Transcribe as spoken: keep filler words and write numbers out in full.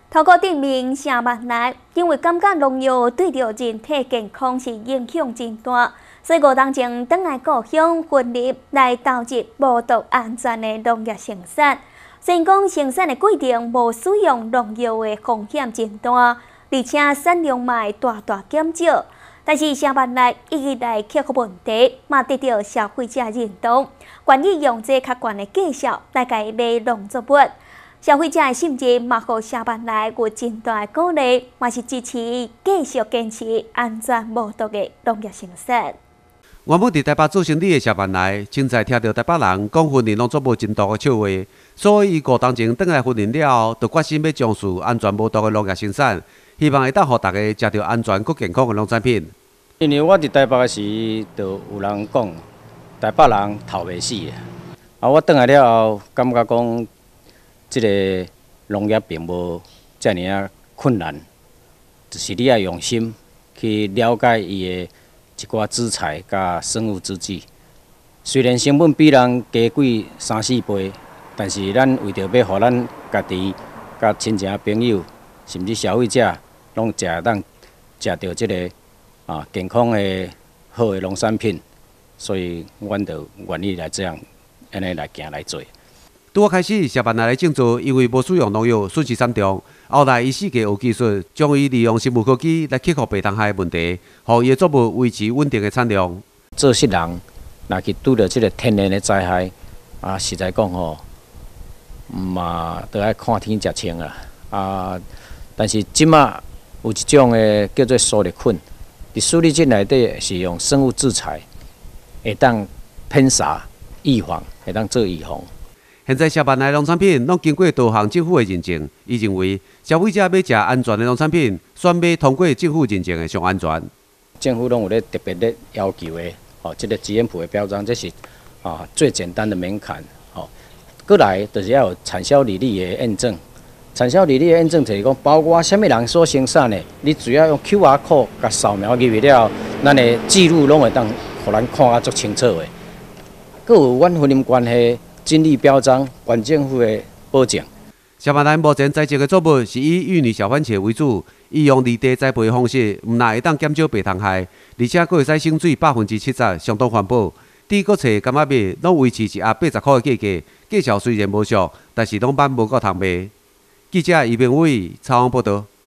透过证明成万来，因为感觉农药对着人体健康是影响真大，所以五当前转来故乡分立来投入无毒安全的农业生产。虽然讲生产的过程无使用农药的风险真大，而且产量嘛会大大减少，但是成万来一直来克服问题，嘛得到消费者认同，愿意用这较悬的价数来甲伊买农作物。消费者的信任嘛，互社办来有真大的鼓励，嘛是支持伊继续坚持安全无毒的农业生产。 原本伫台北做生意的社办来，凊彩听到台北人讲婚礼农作物真毒的笑话，所以伊五当前转来婚礼了后，就决心要重视安全无毒的农业生产，希望会当互大家食到安全佮健康的农产品。 因为我伫台北的时，就有人讲台北人头袂死的，啊，我转来了后，感觉讲。这个农业并无遮尔啊困难，就是你要用心去了解伊的一寡资材甲生物制剂。虽然成本比人加贵三四倍，但是咱为着要互咱家己、甲亲情朋友，甚至消费者，拢食当食到这个啊健康的好的农产品，所以阮就愿意来这样安尼来行来做。 拄好开始，社办来种植，因为无使用农药，损失惨重。后来伊四界学技术，将伊利用生物科技来克服白虫害的问题，互伊的作物维持稳定的产量。 做事人若去拄到即个天然的灾害，啊，实在讲吼，嘛都爱看天食青啊。啊，但是即马有一种的叫做苏力菌，伫苏力菌内底是用生物制裁，会当喷洒预防，会当做预防。 现在社办来农产品拢经过多项政府的认证，伊认为消费者要食安全的农产品，选买通过政府认证的上安全。 政府拢有咧特别咧要求的，哦，即、这个 G M P 的标章，这是啊最简单的门槛。哦，过来就是要有产销履历的验证。产销履历的验证就是讲，包括什么人所生产的，你只要用 Q R code 甲扫描入去了，咱的记录拢会当，互咱看啊足清楚的。佮有阮婚姻关系。金利标章，县政府的保证。 社办来目前栽植的作物是以玉女小番茄为主，伊用离地栽培的方式，毋但会当减少白虫害，而且佫会使省水百分之七十，相当环保。地搁找柑仔蜜，拢维持一盒八十块的价格，价钱虽然无俗，但是拢版无够通卖。记者余明伟采访报道。